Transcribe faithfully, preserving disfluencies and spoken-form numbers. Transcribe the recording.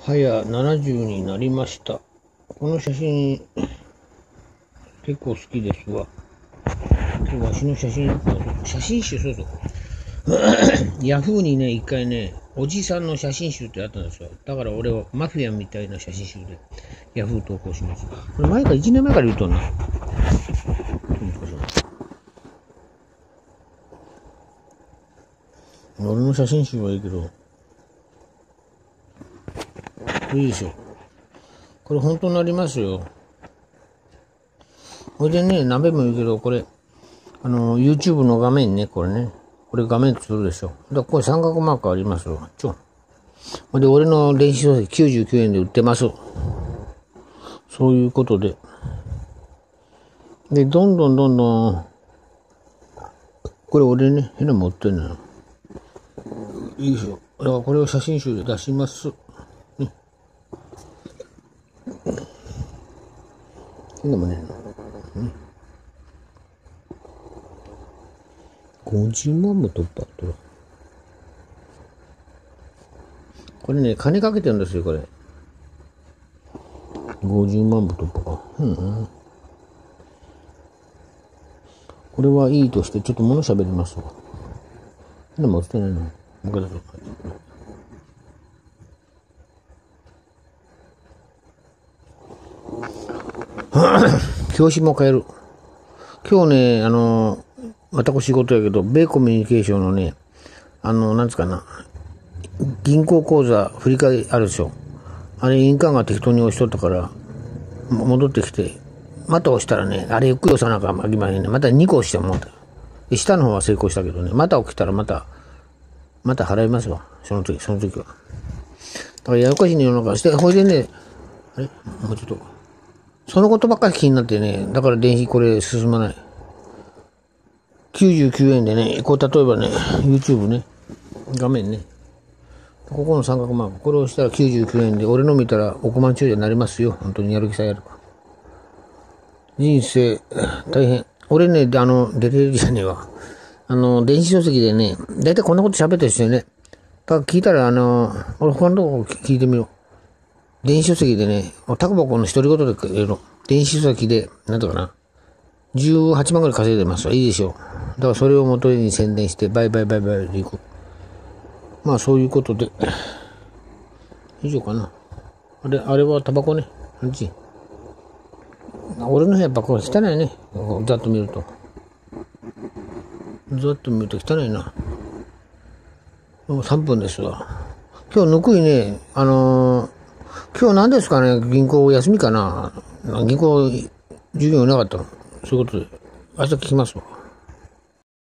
はやななじゅうになりました。この写真、結構好きですわ。わしの写真、写真集、そうそう。ヤフーにね、一回ね、おじさんの写真集ってあったんですよ。だから俺はマフィアみたいな写真集で、ヤフー投稿します。これ前からいちねんまえから言うとんな。俺の写真集はいいけど、いいでしょ。これ本当になりますよ。これでね、鍋も言うけど、これ、あの、YouTube の画面ね、これね。これ画面するでしょ。だからこれ三角マークありますよ。ちょ。で、俺の電子書籍きゅうじゅうきゅうえんで売ってます。そういうことで。で、どんどんどんどん、これ俺ね、変な持ってんのよ。いいでしょ。だからこれを写真集で出します。ね。変なもんね。ね。ごじゅうまんも突破とる。これね、金かけてるんですよ、これ。ごじゅうまんも突破か。うん、うん。これはいいとして、ちょっと物喋りますわ。でも、持ってないの。もう一回だけ。表紙も変える。今日ね、あの、私仕事やけど、米コミュニケーションのね、あの、なんつかな、銀行口座振り替えあるでしょ。あれ、印鑑が適当に押しとったから、戻ってきて、また押したらね、あれゆっくり押さなあかん、あきまへんね。またにこ押してもうた。下の方は成功したけどね、また起きたらまた、また払いますわ。その時、その時は。だからややこしいね、世の中して、ほいでね、あれもうちょっと、そのことばっかり気になってね、だから電子これ進まない。きゅうじゅうきゅうえんでね、こう例えばね、YouTube ね、画面ね、ここの三角マーク、これを押したらきゅうじゅうきゅうえんで、俺の見たら億万長者になりますよ。本当にやる気さえやるか。人生、大変。俺ね、あの、出てるじゃねえわ。あの、電子書籍でね、だいたいこんなこと喋ってる人ね。だから聞いたら、あの、俺他のとこ聞いてみろ。電子書籍でね、タコバコの独り言で言うの。電子書籍で、なんとかな。じゅうはちまんぐらい稼いでますわ。いいでしょう。だからそれを元に宣伝して、バイバイバイバイでいく。まあそういうことで。以上かな。あれ、あれはタバコね。何ち俺の部屋やっぱこれ汚いね。ざっと見ると。ざっと見ると汚いな。もうさんぷんですわ。今日ぬくいね。あのー、今日何ですかね、銀行休みかな。銀行授業なかったの。そういうことで。明日聞きますわ。